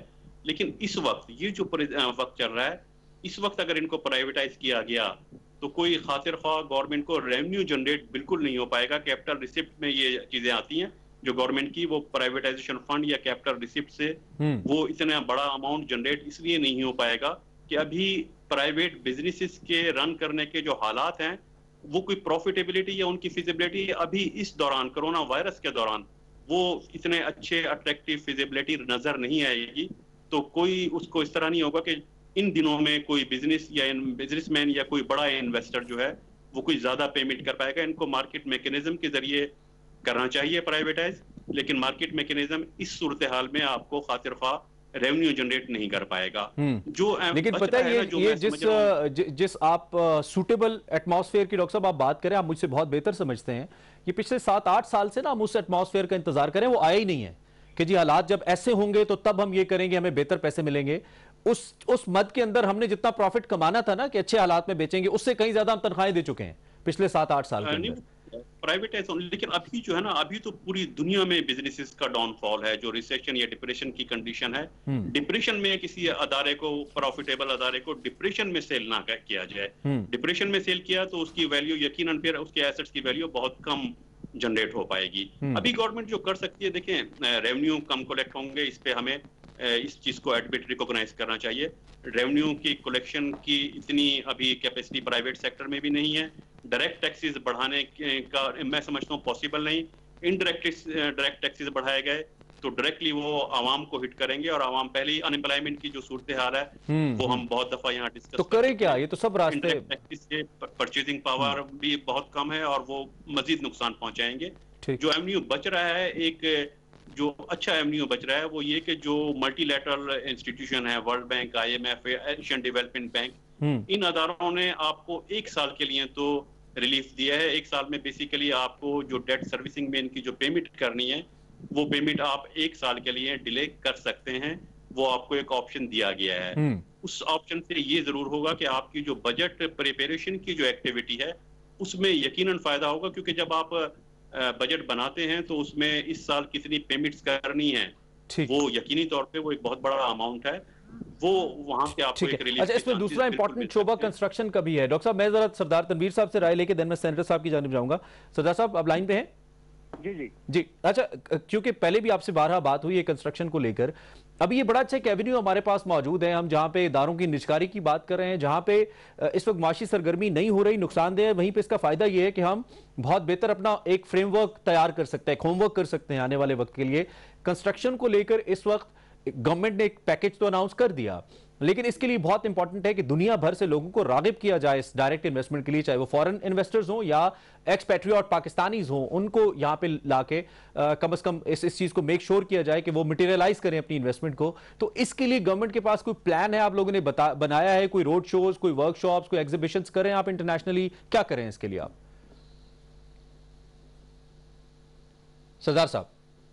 लेकिन इस वक्त ये जो वक्त चल रहा है, इस वक्त अगर इनको प्राइवेटाइज किया गया तो कोई खातिर ख्वाह गवर्नमेंट को रेवेन्यू जनरेट बिल्कुल नहीं हो पाएगा। कैपिटल रिसिप्ट में ये चीजें आती हैं जो गवर्नमेंट की, वो प्राइवेटाइजेशन फंड या कैपिटल रिसिप्ट से वो इतना बड़ा अमाउंट जनरेट इसलिए नहीं हो पाएगा कि अभी प्राइवेट बिजनेसेस के रन करने के जो हालात हैं, वो कोई प्रॉफिटेबिलिटी या उनकी फिजिबिलिटी अभी इस दौरान, कोरोना वायरस के दौरान, वो इतने अच्छे अट्रैक्टिव फिजिबिलिटी नजर नहीं आएगी। तो कोई उसको इस तरह नहीं होगा कि इन दिनों में कोई बिजनेस या बिजनेसमैन या कोई बड़ा इन्वेस्टर जो है वो कोई ज्यादा पेमेंट कर पाएगा। इनको मार्केट मैकेनिज्म के जरिए करना चाहिए प्राइवेटाइज, लेकिन मार्केट मैकेनिज्म इस सूरत हाल में आपको खातिर ख्वाह रेवेन्यू जनरेट नहीं कर पाएगा। जो लेकिन पता है ये, ये जिस ज, जिस आप सूटेबल एटमॉस्फेयर की डॉक्टर साहब आप बात करें, आप मुझसे बहुत बेहतर समझते हैं। ये पिछले सात आठ साल से ना हम उस एटमॉस्फेयर का इंतजार करें, वो आया ही नहीं है कि जी हालात जब ऐसे होंगे तो तब हम ये करेंगे, हमें बेहतर पैसे मिलेंगे। उस उस मद के अंदर हमने जितना प्रॉफिट कमाना था ना कि अच्छे हालात में बेचेंगे, उससे कहीं ज्यादा हम तनख्वाहें दे चुके हैं पिछले सात आठ साल के अंदर। प्राइवेटाइज, लेकिन अभी जो है ना, अभी तो पूरी दुनिया में बिजनेसेस का डाउनफॉल है, जो रिसेशन या डिप्रेशन की कंडीशन है। डिप्रेशन में किसी अदारे को, प्रॉफिटेबल अदारे को डिप्रेशन में सेल ना किया जाए। डिप्रेशन में सेल किया तो उसकी वैल्यू यकीनन फिर उसके एसेट्स की वैल्यू बहुत कम जनरेट हो पाएगी। अभी गवर्नमेंट जो कर सकती है, देखें रेवेन्यू कम कलेक्ट होंगे, इस पे हमें इस चीज को एडमिट रिकॉग्नाइज करना चाहिए। रेवेन्यू की कलेक्शन की इतनी अभी कैपेसिटी प्राइवेट सेक्टर में भी नहीं है। डायरेक्ट टैक्सेस बढ़ाने का मैं समझता हूँ पॉसिबल नहीं। इनडायरेक्ट डायरेक्ट टैक्सेस बढ़ाए गए तो डायरेक्टली वो आवाम को हिट करेंगे, और आवाम पहले ही अनएम्प्लॉयमेंट की जो सूरत हाल है वो हम बहुत दफा यहाँ डिस्कस तो करें क्या, ये तो सब रास्ते। टैक्सेस से परचेजिंग पावर भी बहुत कम है और वो मजीद नुकसान पहुंचाएंगे। जो एवेन्यू बच रहा है, एक जो अच्छा एवेन्यू बच रहा है वो ये कि जो मल्टीलैटरल इंस्टीट्यूशन है, World Bank, IMF, Asian Development Bank, इन अदारों ने आपको एक साल के लिए तो रिलीफ दिया है। एक साल में बेसिकली आपको जो डेट सर्विसिंग में इनकी जो पेमेंट करनी है, वो पेमेंट आप एक साल के लिए डिले कर सकते हैं। वो आपको एक ऑप्शन दिया गया है। उस ऑप्शन से ये जरूर होगा कि आपकी जो बजट प्रिपरेशन की जो एक्टिविटी है उसमें यकीनन फायदा होगा, क्योंकि जब आप बजट बनाते हैं तो उसमें इस साल कितनी पेमेंट्स करनी है, वो यकीनी तौर पे वो एक बहुत बड़ा अमाउंट है, वो वहां पे आपको एक रिलीफ। अच्छा, इसमें दूसरा इंपॉर्टेंट शोबा कंस्ट्रक्शन का भी है। डॉक्टर साहब, मैं जरा सरदार तनवीर साहब से राय लेके देन मैं सेनेटर साहब की जानिब जाऊंगा। सरदार साहब, आप लाइन पे हैं? जी जी जी। अच्छा, क्योंकि पहले भी आपसे बारहा बात हुई है कंस्ट्रक्शन को लेकर, अभी ये बड़ा अच्छा एक एवेन्यू हमारे पास मौजूद है। हम जहां पे इदारों की निजकारी की बात कर रहे हैं, जहां पे इस वक्त माशी सरगर्मी नहीं हो रही, नुकसानदेह है, वहीं पे इसका फायदा ये है कि हम बहुत बेहतर अपना एक फ्रेमवर्क तैयार कर सकते हैं, होमवर्क कर सकते हैं आने वाले वक्त के लिए। कंस्ट्रक्शन को लेकर इस वक्त गवर्नमेंट ने एक पैकेज तो अनाउंस कर दिया, लेकिन इसके लिए बहुत इंपॉर्टेंट है कि दुनिया भर से लोगों को रागिब किया जाए इस डायरेक्ट इन्वेस्टमेंट के लिए, चाहे वो फॉरेन इन्वेस्टर्स हों या एक्सपैट्रियट पाकिस्तानीज हों, उनको यहाँ पे लाके कम से कम इस इस चीज को मेक श्योर किया जाए कि वो मटेरियलाइज करें अपनी इन्वेस्टमेंट को। तो इसके लिए गवर्नमेंट के पास कोई प्लान है, आप लोगों ने बता बनाया है? कोई रोड शोज, कोई वर्कशॉप्स, कोई एग्जीबिशंस करें आप इंटरनेशनली, क्या करें इसके लिए आप? सरदार साहब,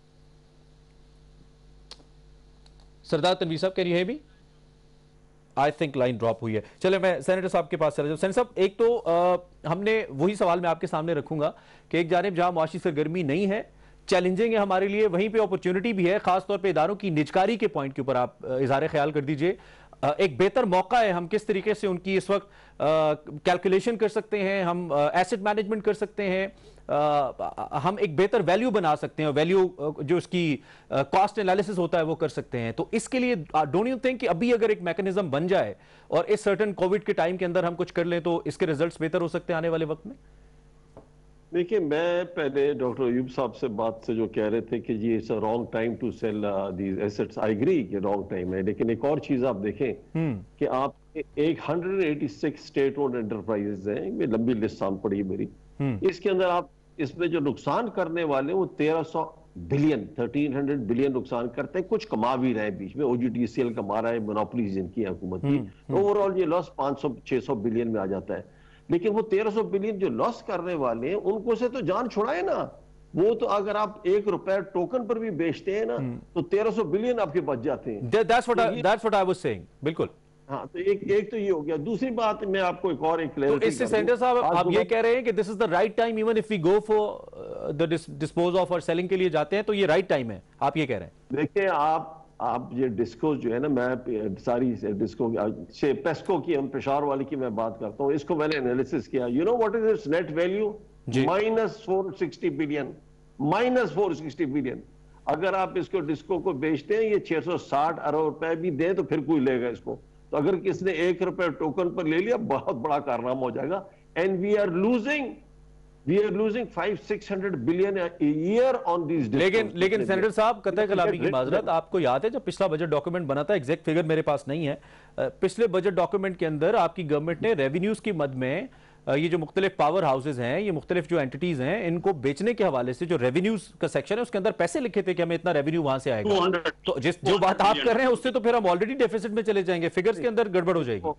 सरदार तनवीर साहब, can you hear me? I think line drop हुई है। चले मैं सेनेटर साहब के पास चला जाऊं। सेनेटर साहब, एक तो आ, हमने वही सवाल मैं आपके सामने रखूंगा कि एक जानिब जहां मुआशी सरगर्मी नहीं है, चैलेंजिंग है हमारे लिए, वहीं पे अपॉर्चुनिटी भी है, खासतौर पे इदारों की निजकारी के पॉइंट के ऊपर आप इज़हार ख्याल कर दीजिए। एक बेहतर मौका है, हम किस तरीके से उनकी इस वक्त कैलकुलेशन कर सकते हैं, हम एसेट मैनेजमेंट कर सकते हैं, आ, हम एक बेहतर वैल्यू बना सकते हैं, वैल्यू जो उसकी कॉस्ट एनालिसिस होता है वो कर सकते हैं। तो इसके लिए डोंट यू थिंक कि अभी अगर एक मैकेनिज्म बन जाए और इस सर्टन कोविड के टाइम के अंदर हम कुछ कर लें तो इसके रिजल्ट्स बेहतर हो सकते हैं आने वाले वक्त में? देखिए, मैं पहले डॉक्टर अयूब साहब से बात से जो कह रहे थे कि जी it's a wrong time to sell these assets, I agree कि रॉन्ग टाइम है, लेकिन एक और चीज आप देखें कि आप एक एक सौ छियासी स्टेट ओन्ड एंटरप्राइजेज हैं, ये लंबी लिस्ट सामने पड़ी है मेरी, इसके अंदर आप इसमें जो नुकसान करने वाले वो तेरह सौ बिलियन तेरह सौ बिलियन नुकसान करते हैं। कुछ कमा भी रहे हैं, बीच में ओजीटीसीएल कमा रहा है, मोनोपोलीज जिनकी हुकूमत की, ओवरऑल ये लॉस पांच सौ छह सौ बिलियन में आ जाता है। लेकिन वो तेरह सौ बिलियन जो लॉस करने वाले हैं उनको से तो जान छुड़ाए ना। वो तो अगर आप एक रुपए टोकन पर भी बेचते हैं ना तो तेरह सौ बिलियन आपके बच जाते हैं। That's what I, that's what I was saying, बिल्कुल। हाँ, तो एक एक तो ये हो गया। दूसरी बात मैं आपको एक और एक तो इससे सेंटर साहब आप ये कह रहे हैं कि this is the right time, even if we go for the dispose of और सेलिंग के लिए जाते हैं तो ये राइट टाइम है, आप ये कह रहे हैं? देखिए, आप आप ये डिस्को जो है ना, मैं सारी डिस्को से पेस्को की, हम पेशावर वाली की मैं बात करता हूँ, इसको मैंने एनालिसिस किया। You know what is its net value? Minus four sixty billion, minus four sixty billion. अगर आप इसको डिस्को को बेचते हैं, ये छह सौ साठ अरब रुपए भी दें तो फिर कोई लेगा इसको। तो अगर किसने एक रुपए टोकन पर ले लिया, बहुत बड़ा कारनामा हो जाएगा। And we are losing We are losing five six hundred billion a year on these. लेकिन लेकिन सेनेटर साहब, कतई कलामी की माजरत, आपको याद है जब पिछला बजट डॉक्यूमेंट बना था, एग्जैक्ट फिगर मेरे पास नहीं है, पिछले बजट डॉक्यूमेंट के अंदर आपकी गवर्नमेंट ने रेवेन्यूज की मद में ये जो मुख्तलिफ पावर हाउसेज हैं, ये मुख्तलिफ जो एंटिटीज हैं, इनको बेचने के हवाले से जो रेवेन्यूज का सेक्शन है उसके अंदर पैसे लिखे थे कि हमें इतना रेवेन्यू वहां से आएगा। तो जिस जो बात आप कर रहे हैं उससे तो फिर हम ऑलरेडी डेफिसिट में चले जाएंगे, फिगर्स के अंदर गड़बड़ हो जाएगी।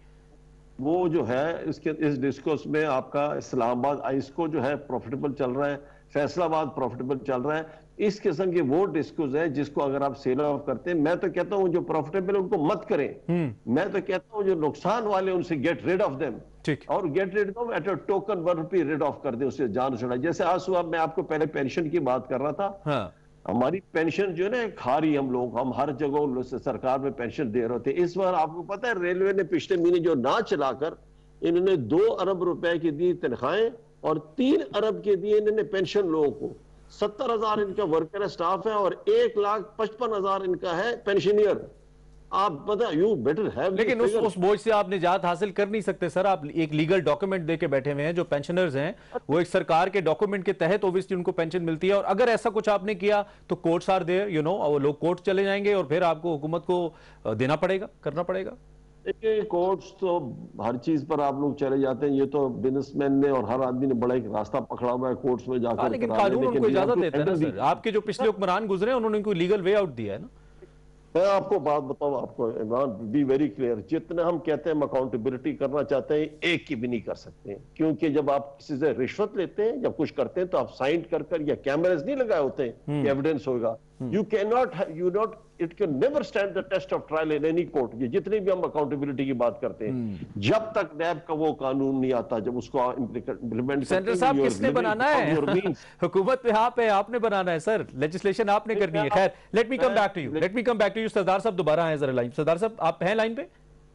वो जो है इसके इस डिस्कोर्स में आपका इस्लामाबाद आइस्को जो है प्रॉफिटेबल चल रहा है, फैसलाबाद प्रॉफिटेबल चल रहा है। इस किस्म के वो डिस्कोर्स है जिसको अगर आप सेल ऑफ करते हैं, मैं तो कहता हूं जो प्रॉफिटेबल उनको मत करें। मैं तो कहता हूं जो नुकसान वाले उनसे गेट रिड ऑफ देम, और get rid of at a token one rupee rid of कर दे, उससे जान छुड़ा। जैसे आज सुबह मैं आपको पहले पेंशन की बात कर रहा था। हाँ। हमारी पेंशन जो है ना खा रही हम लोग, हम हर जगह सरकार में पेंशन दे रहे थे। इस बार आपको पता है रेलवे ने पिछले महीने जो ना चलाकर इन्होंने दो अरब रुपए की दी तनख्वाहें और तीन अरब के दिए इन्होंने पेंशन लोगों को। सत्तर हजार इनका वर्कर स्टाफ है और एक लाख पचपन हजार इनका है पेंशनियर। आप पता यू बेटर हैव, लेकिन उस उस बोझ से आप निजात हासिल कर नहीं सकते सर। आप एक लीगल डॉक्यूमेंट देके बैठे हुए हैं, जो पेंशनर्स हैं वो एक सरकार के डॉक्यूमेंट के तहत ओबियसली उनको पेंशन मिलती है, और अगर ऐसा कुछ आपने किया तो courts are there, you know, वो लोग कोर्ट चले जाएंगे और फिर आपको हुकूमत को देना पड़ेगा, करना पड़ेगा। देखिए कोर्ट्स तो हर चीज पर आप लोग चले जाते हैं, ये तो बिजनेसमैन ने और हर आदमी ने बड़ा एक रास्ता पकड़ा हुआ है कोर्ट्स में जाकर। लेकिन कानून उनको इजाजत देता है ना सर। आपके जो पिछले हुक्मरान गुजरे उन्होंने कोई लीगल वे आउट दिया है ना। मैं आपको बात बताऊं, आपको इमरान बी वेरी क्लियर, जितने हम कहते हैं हम अकाउंटेबिलिटी करना चाहते हैं, एक की भी नहीं कर सकते, क्योंकि जब आप किसी से रिश्वत लेते हैं, जब कुछ करते हैं तो आप साइन कर कर या कैमरास नहीं लगाए होते हैं, एविडेंस होगा। You can not you not it can never stand the test of trial in any court. ये जितनी भी हम अकाउंटेबिलिटी की बात करते हैं, जब तक नैब का वो कानून नहीं आता, जब उसको इम्प्लीमेंट सेंटर साहब किसने बनाना है? हुकूमत पे आप है, आपने बनाना है सर, लेजिस्लेशन आपने करनी है। खैर, let me come back to you let me come back to you Sardar साहब दोबारा हैं जरा लाइन। सरदार साहब आप हैं लाइन पे?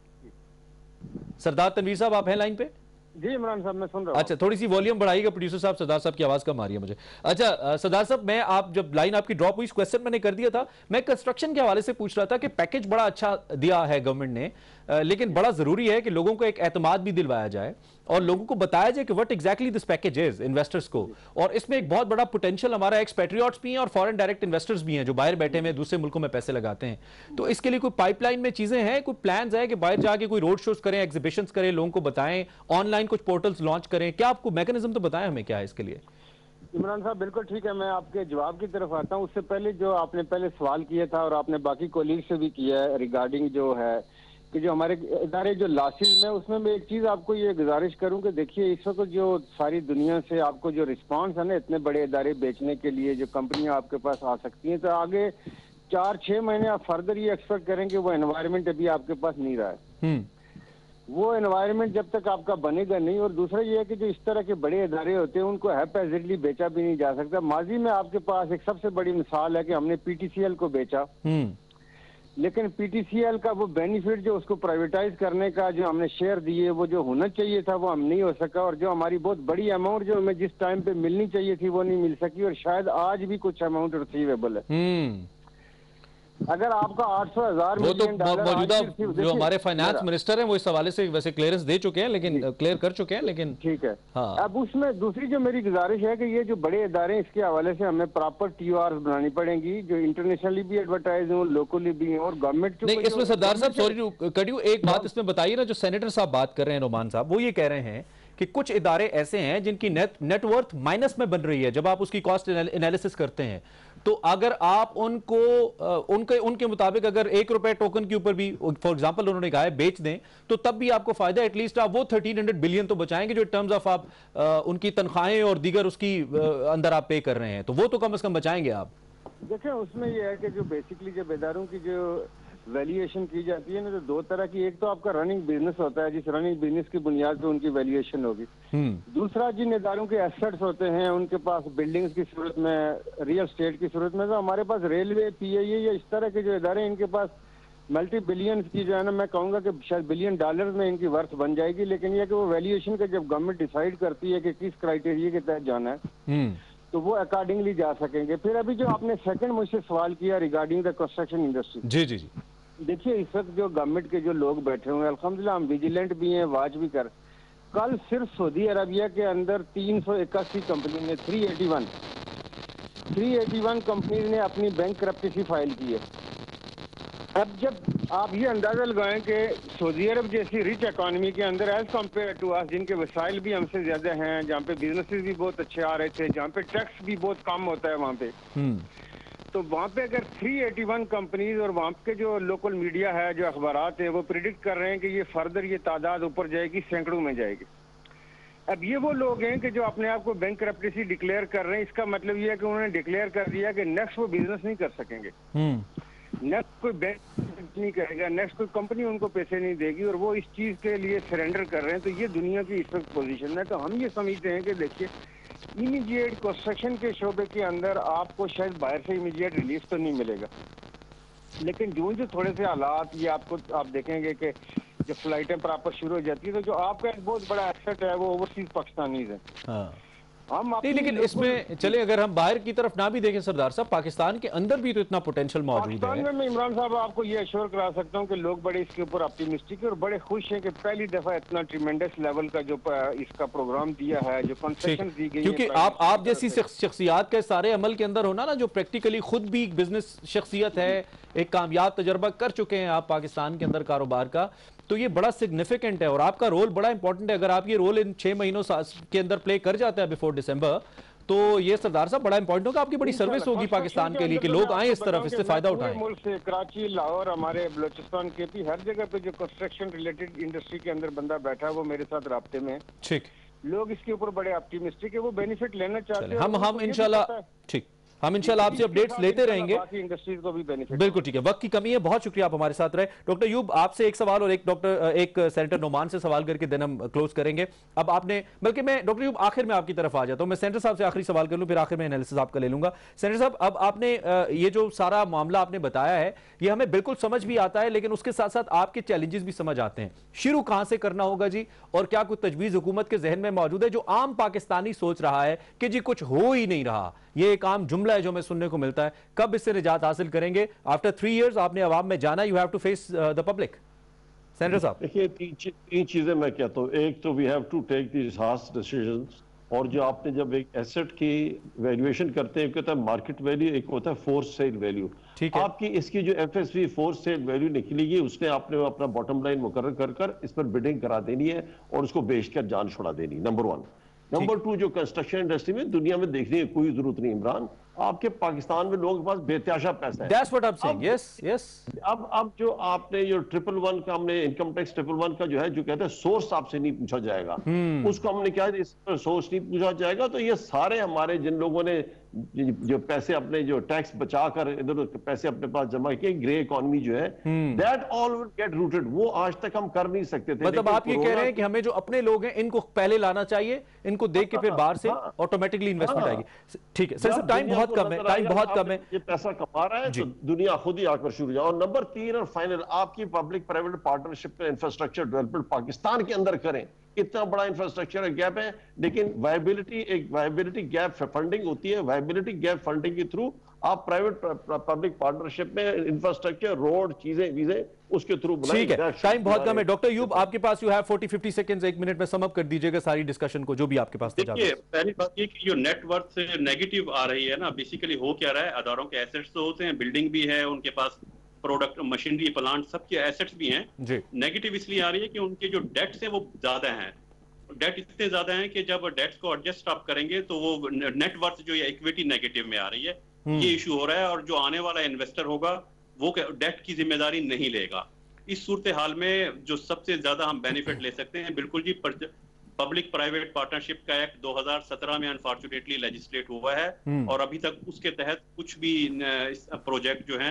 सरदार तनवीर साहब आप हैं लाइन पे? जी इमरान साहब मैं सुन रहा हूं। अच्छा, थोड़ी सी वॉल्यूम बढ़ाइएगा प्रोड्यूसर साहब, सरदार साहब की आवाज कम आ रही है मुझे। अच्छा सरदार साहब, मैं आप जब लाइन आपकी ड्रॉप हुई, क्वेश्चन मैंने कर दिया था, मैं कंस्ट्रक्शन के हवाले से पूछ रहा था कि पैकेज बड़ा अच्छा दिया है गवर्नमेंट ने, लेकिन बड़ा जरूरी है कि लोगों को एक एतमाद भी दिलवाया जाए और लोगों को बताया जाए कि what exactly this package is investors को। और इसमें एक बहुत बड़ा पोटेंशियल हमारा एक्सपेट्रियोट्स भी हैं और फॉरेन डायरेक्ट इन्वेस्टर्स भी हैं जो बाहर बैठे हुए दूसरे मुल्कों में पैसे लगाते हैं। तो इसके लिए कोई पाइपलाइन में चीजें हैं, कोई प्लान्स है कि बाहर जाके कोई रोड शोज करें, एग्जीबिशंस करें, लोगों को बताएं, ऑनलाइन कुछ पोर्टल्स लॉन्च करें? क्या आपको मैकेनिज्म तो बताएं हमें क्या है इसके लिए? इमरान साहब बिल्कुल ठीक है, मैं आपके जवाब की तरफ आता हूँ। उससे पहले जो आपने पहले सवाल किया था और आपने बाकी कोलीग से भी किया है रिगार्डिंग जो है कि जो हमारे इदारे जो लॉसेज में, उसमें मैं एक चीज आपको ये गुजारिश करूं कि देखिए इस वक्त जो सारी दुनिया से आपको जो रिस्पांस है ना, इतने बड़े इदारे बेचने के लिए जो कंपनियां आपके पास आ सकती हैं, तो आगे चार छह महीने आप फर्दर ये एक्सपेक्ट करेंगे वो एनवायरनमेंट अभी आपके पास नहीं रहा है। वो एनवायरनमेंट जब तक आपका बनेगा नहीं। और दूसरा ये है कि जो इस तरह के बड़े इदारे होते हैं उनको हैपेजिटली बेचा भी नहीं जा सकता। माजी में आपके पास एक सबसे बड़ी मिसाल है कि हमने पीटीसीएल को बेचा, लेकिन पीटीसीएल का वो बेनिफिट जो उसको प्राइवेटाइज करने का जो हमने शेयर दिए वो जो होना चाहिए था वो हम नहीं हो सका, और जो हमारी बहुत बड़ी अमाउंट जो हमें जिस टाइम पे मिलनी चाहिए थी वो नहीं मिल सकी, और शायद आज भी कुछ अमाउंट रिसीवेबल है। अगर आपका आठ सौ हजार वो तो मौजूदा जो हमारे फाइनेंस मिनिस्टर हैं वो इस हवाले से वैसे क्लियरेंस दे चुके हैं, लेकिन क्लियर कर चुके हैं, लेकिन ठीक है। हाँ। अब उसमें दूसरी जो मेरी गुजारिश है कि ये जो बड़े इदारे हैं इसके हवाले से हमें प्रॉपर टीओआर बनानी पड़ेंगी जो इंटरनेशनली भी एडवर्टाइज हो, लोकली भी हो, और गवर्नमेंट नहीं। इसमें सरदार साहब सॉरी कटियो एक बात इसमें बताइए ना, जो सेनेटर साहब बात कर रहे हैं रोमान साहब, वो ये कह रहे हैं कि कुछ इदारे ऐसे हैं जिनकी नेट नेटवर्थ माइनस में बन रही है जब आप उसकी कॉस्ट एनालिसिस करते हैं। तो अगर आप उनको उनके उनके मुताबिक अगर एक रुपए टोकन के ऊपर भी फॉर एग्जांपल उन्होंने कहा है बेच दें, तो तब भी आपको फायदा, एटलीस्ट आप वो थर्टीन हंड्रेड बिलियन तो बचाएंगे जो टर्म्स ऑफ आप आ, उनकी तनख्वाहें और दीगर उसकी आ, अंदर आप पे कर रहे हैं, तो वो तो कम से कम बचाएंगे आप। देखिए उसमें यह है कि जो बेसिकली जब इदारों की जो वैल्यूएशन की जाती है ना, तो दो तरह की, एक तो आपका रनिंग बिजनेस होता है, जिस रनिंग बिजनेस की बुनियाद पे उनकी वैल्यूएशन होगी। दूसरा जिन इदारों के एसेट्स होते हैं, उनके पास बिल्डिंग्स की सूरत में, रियल स्टेट की सूरत में, तो हमारे पास रेलवे, पीआईए या इस तरह के जो इदारे, इनके पास मल्टी बिलियंस की जो है ना, मैं कहूँगा कि शायद बिलियन डॉलर में इनकी वर्थ बन जाएगी। लेकिन यह कि वो वैल्यूएशन का जब गवर्नमेंट डिसाइड करती है कि किस क्राइटेरिया के तहत जाना है, तो वो अकॉर्डिंगली जा सकेंगे। फिर अभी जो आपने सेकंड मुझसे सवाल किया रिगार्डिंग द कंस्ट्रक्शन इंडस्ट्री, जी जी जी, देखिए इस वक्त जो गवर्नमेंट के जो लोग बैठे हुए हैं, अल्हम्दुलिल्लाह हम विजिलेंट भी हैं, वाच भी कर। कल सिर्फ सऊदी अरबिया के अंदर तीन सौ इक्यासी कंपनी ने three eighty one three eighty one company ने अपनी बैंक करप्टेसी फाइल की है। अब जब आप ये अंदाजा लगाएं कि सऊदी अरब जैसी रिच इकोनॉमी के अंदर एज कम्पेयर टू अस, जिनके वसाइल भी हमसे ज्यादा हैं, जहाँ पे बिजनेसेस भी बहुत अच्छे आ रहे थे, जहाँ पे टैक्स भी बहुत कम होता है वहाँ पे, तो वहाँ पे अगर थ्री एटी वन कंपनीज और वहाँ के जो लोकल मीडिया है, जो अखबारात है, वो प्रिडिक्ट कर रहे हैं कि ये फर्दर ये तादाद ऊपर जाएगी, सैकड़ों में जाएगी। अब ये वो लोग हैं कि जो अपने आप को बैंक करप्टेसी डिक्लेयर कर रहे हैं। इसका मतलब ये है कि उन्होंने डिक्लेयर कर दिया कि नेक्स्ट वो बिजनेस नहीं कर सकेंगे, नेक्स्ट कोई बैंक नहीं करेगा, नेक्स्ट कोई कंपनी उनको पैसे नहीं देगी, और वो इस चीज के लिए सरेंडर कर रहे हैं। तो ये दुनिया की इस वक्त पोजीशन है। तो हम ये समझते हैं कि देखिए इमीडिएट कंस्ट्रक्शन के शोबे के अंदर आपको शायद बाहर से इमीडिएट रिलीफ तो नहीं मिलेगा, लेकिन जो जो थोड़े से हालात ये आपको आप देखेंगे कि जब फ्लाइटें प्रॉपर शुरू हो जाती है, तो जो आपका एक बहुत बड़ा एसेट है वो ओवरसीज पाकिस्तानीज है। हाँ। हम नहीं, लेकिन इसमें चले अगर हम बाहर की तरफ ना भी देखें सरदार साहब, पाकिस्तान के अंदर भी तो इतना पोटेंशियल मौजूद है। पाकिस्तान में मैं इमरान साहब आपको ये अश्योर करा सकता हूँ कि लोग बड़े इसके ऊपर ऑप्टिमिस्टिक है और बड़े खुश हैं कि पहली दफा इतना ट्रिमेंडस लेवल का जो इसका प्रोग्राम दिया है, जो कंसेशन दी गई, क्योंकि आप आप जैसी शख्सियात के सारे अमल के अंदर होना ना, जो प्रैक्टिकली खुद भी बिजनेस शख्सियत है, एक कामयाब तजर्बा कर चुके हैं आप पाकिस्तान के अंदर कारोबार का, तो ये बड़ा सिग्निफिकेंट है और आपका रोल बड़ा इंपॉर्टेंट है। अगर आप ये रोल इन छह महीनों के अंदर प्ले कर जाते हैं बिफोर दिसंबर, तो ये सरदार साहब बड़ा इंपॉर्टेंट होगा, आपकी बड़ी सर्विस होगी पाकिस्तान के लिए कि लोग आए इस तरफ, इससे फायदा उठाएं। मुल्क से कराची, लाहौर, हमारे बलोचिस्तान के भी हर जगह पे जो कंस्ट्रक्शन रिलेटेड इंडस्ट्री के अंदर बंदा बैठा है वो मेरे साथ राब्ते में है। ठीक, लोग इसके ऊपर बड़े ऑप्टिमिस्टिक है, वो बेनिफिट लेना चाहते हैं। हम हम इंशाल्लाह ठीक हम इंशाल्लाह आपसे अपडेट्स लेते रहेंगे, इंडस्ट्रीज को भी बेनिफिट। बिल्कुल ठीक है, वक्त की कमी है, बहुत शुक्रिया आप हमारे साथ रहे। डॉक्टर यूब, आपसे एक सवाल और एक डॉक्टर एक सेनेटर नोमान से सवाल करके दिन हम क्लोज करेंगे। अब आपने, बल्कि मैं डॉक्टर यूब आखिर में आपकी तरफ आ जाता हूं, मैं सेनेटर साहब से आखिरी सवाल कर लूं, फिर आखिर में एनालिसिस आपका ले लूंगा। सेनेटर साहब, अब आपने ये जो सारा मामला आपने बताया है, ये हमें बिल्कुल समझ भी आता है, लेकिन उसके साथ साथ आपके चैलेंजेस भी समझ आते हैं। शुरू कहां से करना होगा जी, और क्या कुछ तजवीज हुकूमत के जहन में मौजूद है जो आम पाकिस्तानी सोच रहा है कि जी कुछ हो ही नहीं रहा, ये एक आम जुमला है जो हमें सुनने को मिलता है, कब इससे निजात हासिल करेंगे? आफ्टर थ्री इयर्स आपने अवाम में जाना, you have to face the public. Senator साहब, देखिए तीन तीन चीजें मैं कहता हूँ। एक तो we have to take these harsh decisions, और जो आपने जब एक एसेट की वैल्यूएशन करते हैं, एक होता है मार्केट वैल्यू, एक होता है फोर्स सेल वैल्यू। आपकी इसकी जो एफएसवी फोर्स सेल वैल्यू निकलेगी, उसने आपने अपना बॉटम लाइन मुकर्रर कर कर इस पर बिडिंग करा देनी है और उसको बेचकर जान छुड़ा देनी, नंबर वन। नंबर टू, जो कंस्ट्रक्शन इंडस्ट्री में दुनिया में देखने की कोई जरूरत नहीं इमरान, आपके पाकिस्तान में लोगों के पास बेतहाशा पैसा है। That's what I'm saying. Yes, yes. अब अब जो आपने जो ट्रिपल वन का हमने इनकम टैक्स ट्रिपल वन का जो है जो कहते हैं सोर्स आपसे नहीं पूछा जाएगा, hmm. उसको हमने क्या इस पर सोर्स नहीं पूछा जाएगा, तो ये सारे हमारे जिन लोगों ने जो पैसे अपने जो टैक्स बचाकर इधर पैसे अपने पास जमा किए, ग्रे इकोनॉमी जो है, that all will get rooted. वो आज तक हम कर नहीं सकते थे। मतलब आप ये कह रहे हैं कि हमें जो अपने लोग हैं इनको पहले लाना चाहिए, इनको देख के फिर बाहर से ऑटोमेटिकली इन्वेस्टमेंट आएगी। ठीक है सर, टाइम बहुत कम है, टाइम बहुत कम है, ये पैसा कमा रहा है तो दुनिया खुद ही आकर शुरू जाओ। और नंबर तीन और फाइनल, आपकी पब्लिक प्राइवेट पार्टनरशिप में इंफ्रास्ट्रक्चर डेवलपमेंट पाकिस्तान के अंदर करें। इतना बड़ा इंफ्रास्ट्रक्चर गैप है, लेकिन वायबिलिटी एक वायबिलिटी गैप फंडिंग होती है, वायबिलिटी गैप फंडिंग के थ्रू आप प्राइवेट पब्लिक पार्टनरशिप में इंफ्रास्ट्रक्चर, रोड, चीजें वीजें उसके थ्रू बनाएं। ठीक है, टाइम बहुत कम है। डॉक्टर यूब, आपके पास you have forty fifty seconds, एक मिनट में सम अप कर दीजिएगा सारी डिस्कशन को जो भी आपके पास। देखिए, पहली बात ये कि जो नेटवर्थ से नेगेटिव आ रही है ना, बेसिकली हो क्या रहा है, अदारों के एसेट्स तो होते हैं, बिल्डिंग भी है, उनके पास प्रोडक्ट, मशीनरी, प्लांट, सबके एसेट्स भी हैं। नेगेटिव इसलिए आ रही है कि उनके जो डेट्स हैं वो ज्यादा हैं। डेट इतने ज्यादा हैं कि जब डेट्स को एडजस्ट आप करेंगे तो वो नेटवर्थ जो है इक्विटी नेगेटिव में आ रही है, ये इशू हो रहा है। और जो आने वाला इन्वेस्टर होगा वो डेट की जिम्मेदारी नहीं लेगा। इस सूरत हाल में जो सबसे ज्यादा हम बेनिफिट ले सकते हैं, बिल्कुल जी, पब्लिक प्राइवेट पार्टनरशिप का एक्ट दो हज़ार सत्रह में अनफॉर्चुनेटली लेजिस्लेट हुआ है और अभी तक उसके तहत कुछ भी प्रोजेक्ट जो हैं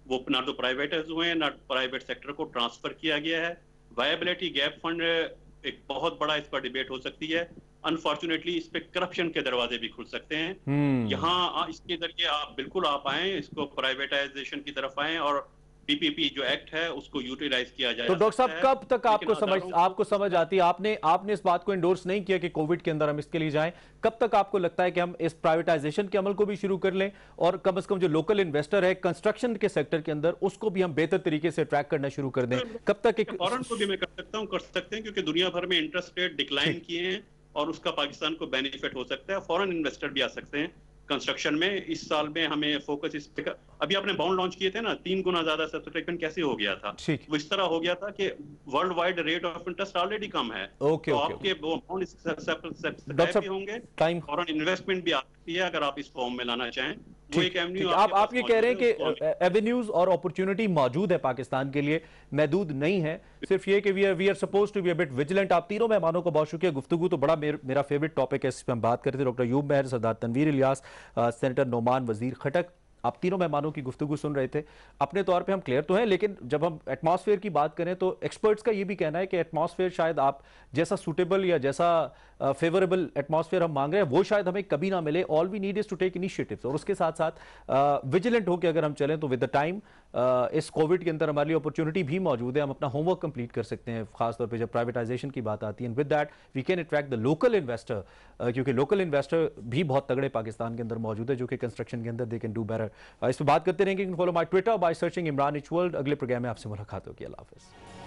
वो ना तो प्राइवेटाइज हुए हैं, ना प्राइवेट सेक्टर को ट्रांसफर किया गया है। वायबिलिटी गैप फंड एक बहुत बड़ा इस पर डिबेट हो सकती है। अनफॉर्चुनेटली इस पे करप्शन के दरवाजे भी खुल सकते हैं। हम्म यहाँ इसके जरिए आप बिल्कुल आप आए, इसको प्राइवेटाइजेशन की तरफ आए और पीपीपी जो एक्ट है उसको यूटिलाइज किया जाए। तो डॉक्टर साहब कब तक आपको समझ आपको समझ आती है, आपने आपने इस बात को एंडोर्स नहीं किया कि कोविड के अंदर हम इसके लिए जाएं, कब तक आपको लगता है कि हम इस प्राइवेटाइजेशन के अमल को भी शुरू कर लें और कम से कम जो लोकल इन्वेस्टर है कंस्ट्रक्शन के सेक्टर के अंदर उसको भी हम बेहतर तरीके से ट्रैक करना शुरू कर दें? कब तक एक फॉरेन को भी मैं कर सकता हूँ कर सकते हैं क्योंकि दुनिया भर में इंटरेस्ट रेट डिक्लाइन किए हैं और उसका पाकिस्तान को बेनिफिट हो सकता है। फॉरेन इन्वेस्टर भी आ सकते हैं कंस्ट्रक्शन में। इस साल में हमें फोकस इस पे, अभी आपने बॉन्ड लॉन्च किए थे ना, तीन गुना ज्यादा सब्सक्रिप्शन कैसे हो गया था? वो इस तरह हो गया था कि world wide rate of interest already कम है। ओके, तो ओके, आपके वो बॉन्ड सब्सक्राइब भी होंगे, फॉरेन इन्वेस्टमेंट भी आ सकती है अगर आप इस फॉर्म में लाना चाहें। वो एक एवेन्यू आप आप ये कह रहे हैं कि एवेन्यूज और अपॉर्चुनिटी मौजूद है पाकिस्तान के लिए, महदूद नहीं है, सिर्फ ये कि we are we are suppose to be a bit vigilant. आप तीनों मेहमानों को बहुत शुक्रिया। गुफ्तगू तो बड़ा मेर, मेरा फेवरेट टॉपिक है, इस पर हम बात करते थे। डॉक्टर अयूब मेहर, सरदार तनवीर इलियास, सेनेटर नोमान वजीर खटक, आप तीनों मेहमानों की गुफ्तगू सुन रहे थे। अपने तौर पे हम क्लियर तो हैं, लेकिन जब हम एटमॉस्फेयर की बात करें तो एक्सपर्ट्स का ये भी कहना है कि एटमॉस्फेयर शायद आप जैसा सूटेबल या जैसा फेवरेबल एटमॉस्फेयर हम मांग रहे हैं वो शायद हमें कभी ना मिले। All we need is to take initiatives और उसके साथ साथ विजिलेंट होकर अगर हम चलें तो विद द टाइम इस कोविड के अंदर हमारे लिए अपॉर्चुनिटी भी मौजूद है। हम अपना होमवर्क कंप्लीट कर सकते हैं, खासतौर पर जब प्राइवेटाइजेशन की बात आती है। With that we can attract the local investor, क्योंकि लोकल इन्वेस्टर भी बहुत तगड़े पाकिस्तान के अंदर मौजूद है जो कि कंस्ट्रक्शन के अंदर दे कैन डू बेटर। इस पर बात करते रहेंगे। Follow my Twitter by searching Imran each world. अगले प्रोग्राम में आपसे मुलाकात होगी। अल्लाह हाफिज़।